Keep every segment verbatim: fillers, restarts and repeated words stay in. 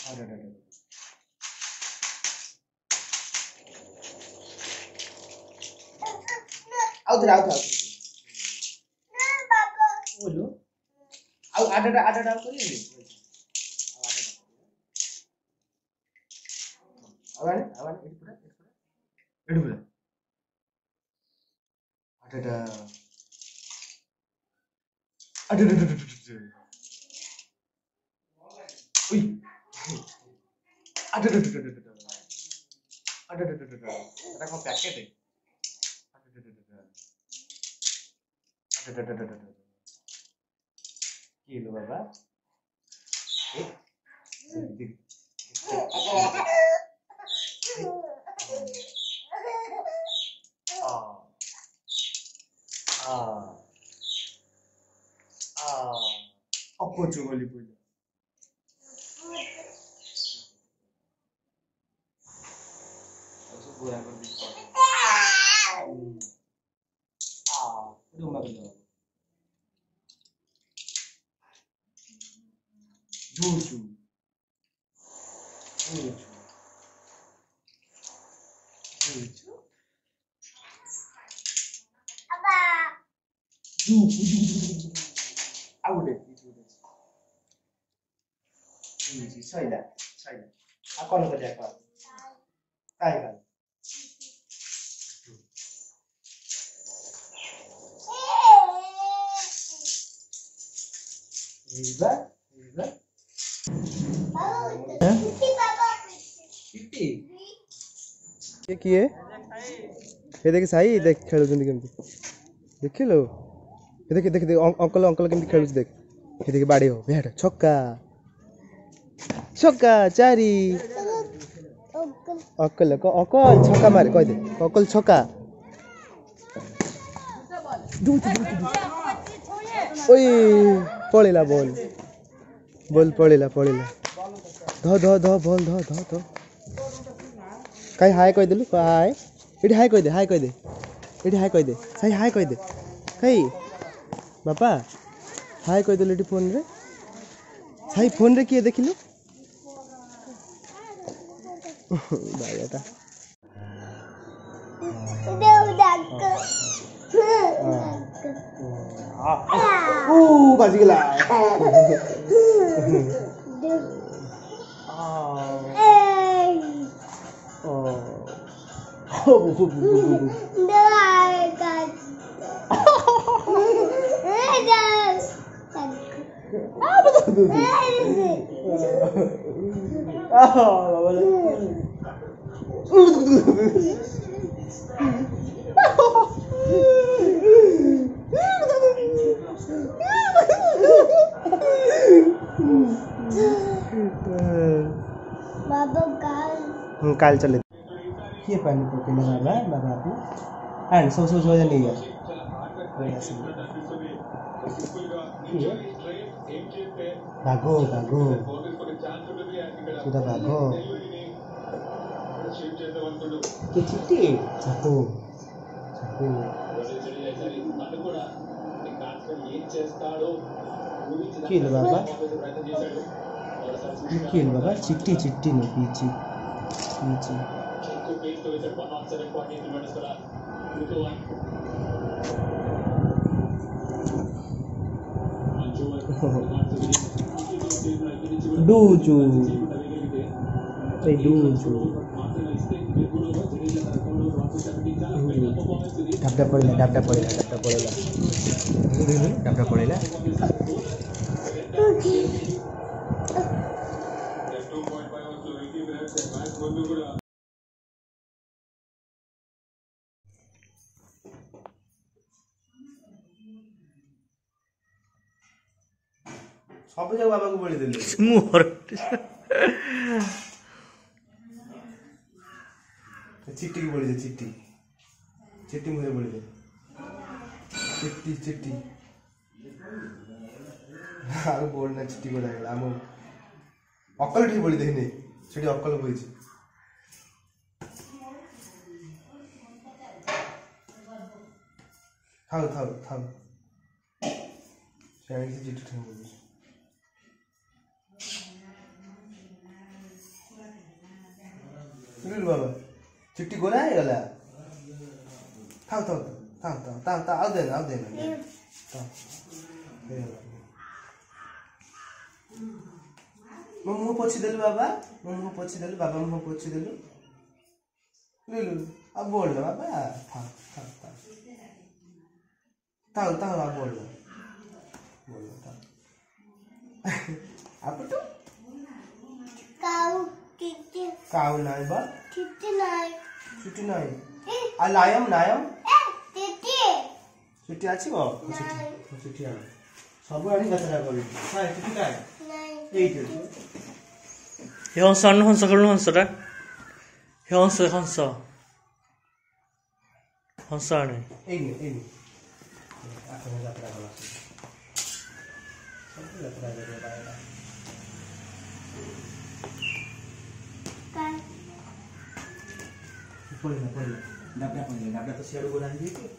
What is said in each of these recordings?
अरे अरे out out out बोलो आउ आडा आडा आडा करिए आवाने आवाने एडी पुरा एडी पुरा आडा आडा आडा उई आडा आडा आडा आडा आडा आडा এটা কোন প্যাকেট है आडा आडा आडा आडा কি হলো বাবা অপচু বলি পূজা গোয়া করে দিচ্ছি আ রুমা গেল জুজু জুজু জুজু আবা জুজু আউডে জুজু সাইলা সাইলা আর কোন করে দেখো তাই গাল এইবা এইবা ये किए ये देख साई देख खेलु जंदी केमती देखिलो ये देख देख अंकल अंकल केमती खेलु देख ये देख बाड़ी हो बैठ छक्का छक्का चारी अंकल को अंकल छक्का मारे कह दे अंकल छक्का ओए पळेला बॉल बॉल पळेला पळेला ध ध ध बॉल ध ध ध काई हाय कह देलु हाय इडी हाय कह दे हाय कह दे इडी हाय कह दे सही हाय कह दे कई बापा हाय कह देलु इडी फोन रे सही फोन रे किए देखिलु बायाटा ओ बाजी गेला काल चले ये पानी को के लगा बाबा बाबू एंड सो सो सो नहीं है भागो भागो सुधा भागो के चिट्टी चाकू चाकू किल बाबा किल बाबा चिट्टी चिट्टी नहीं पीछे पीछे डूजू डूजू डबडा पड़ेला डबडा पड़ेला डबडा पड़ेला डबडा पड़ेला सब जगह बाबा को बोली देले मोर चिट्टी की बोली दे चिट्टी चिट्टी मुझे बोली दे चिट्टी चिट्टी आगे बोलना चिट्टी को लागला हम अक्कल ठीक बोली देने सेठी अक्कल बोइछि खाओ खाओ खाओ शायद से चिट्टी ठीक बोली लुलु बाबा चिट्टी गोरा ହେଇଗଲା थाउ थाउ थाउ थाउ थाउ थाउ ଆଉ ଦେ ଆଉ ଦେ ମୋ ମୁହଁ ପୋଛି ଦେଲୁ ବାବା ମୋ ମୁହଁ ପୋଛି ଦେଲୁ ବାବା ମୁହଁ ପୋଛି ଦେଲୁ ଲୁଲୁ ଆଉ ବୋଲ ବାବା ଥାଉ ଥାଉ ଥାଉ ଥାଉ ଥାଉ ଆଉ ବୋଲ बोल ଥାଉ आपटू काऊ टिटी काऊ नाही बा टिटी नाही छुट्टी नाही आ लायम नायम ए टिटी छुट्टी अछि बा छुट्टी छुट्टी आ सब आनी गतरा करी हाय छुट्टी काय नाही एई ते हे हंस अन्न हंस करू हंसटा हे हंस हंस हंस आने एई ने एई ने आपण गतरा करा सब गतरा करे बायला काय पळला पळला डाबडा पळला डाबडा तो शेड गोरा आहे की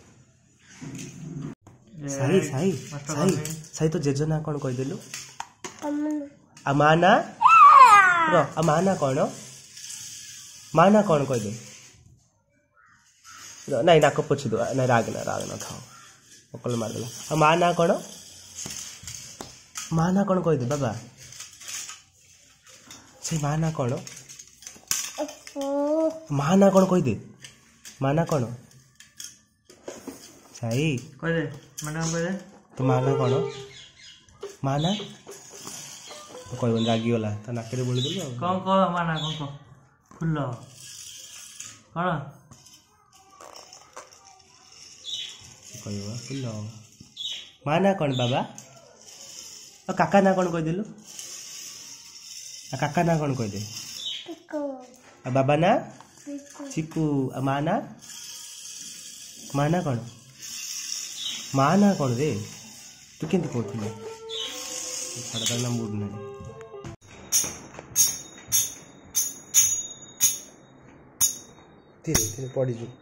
साई साई साई साई तो जेजना कोन कहि देलु अमन अमाना रो अमाना कोन माना कोन कहि दे नहीं नाक पोछि दो नहीं राग ना राग ना थाओ ओकल मार देला अमाना कोन माना कोन कहि दे बाबा से माना कोन ओ माना कोन कहि दे माना कोन साई कह दे माना कह दे तो माना कोन माना तो कोई बन रागी वाला तो नाके रे बोली देलु कौन कह माना कौन कह फुल कौन कहवा फुल माना कोन बाबा आ काका ना कोन कहि देलु आ काका ना कोन कहि दे पिको आ बाबा ना पिको चिकू आ माना माना कोन माना कोन रे तू केंति कहथिले छाड़ा ता नाम बुड नै धीरे धीरे पड़ी जु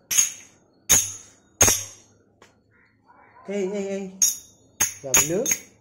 हे हे हे बाबलू